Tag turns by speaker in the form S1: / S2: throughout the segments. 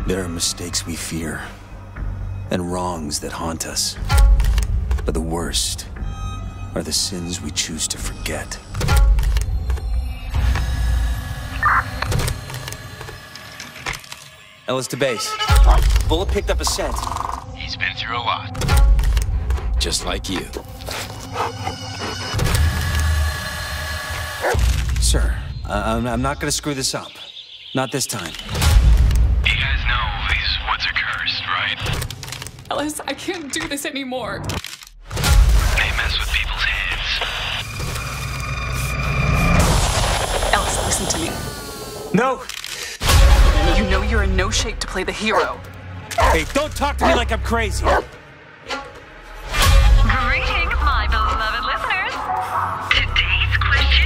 S1: There are mistakes we fear, and wrongs that haunt us. But the worst are the sins we choose to forget. Ellis to base. Bullet picked up a scent.
S2: He's been through a lot.
S1: Just like you. Sir, I'm not gonna screw this up. Not this time.
S2: You guys know these woods are cursed, right?
S3: Ellis, I can't do this anymore.
S2: They mess with people's heads.
S3: Ellis, listen to me.
S1: No!
S3: You know you're in no shape to play the hero.
S1: Hey, don't talk to me like I'm crazy.
S4: Greetings, my beloved listeners. Today's question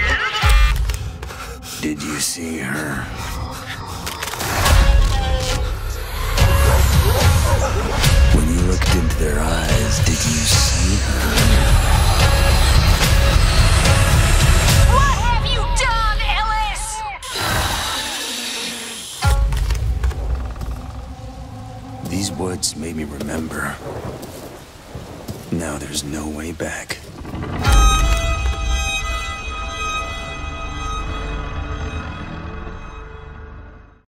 S4: is...
S1: Did you see her? When you looked into their eyes, did you see her?
S4: What have you done, Ellis?
S1: These woods made me remember. Now there's no way back.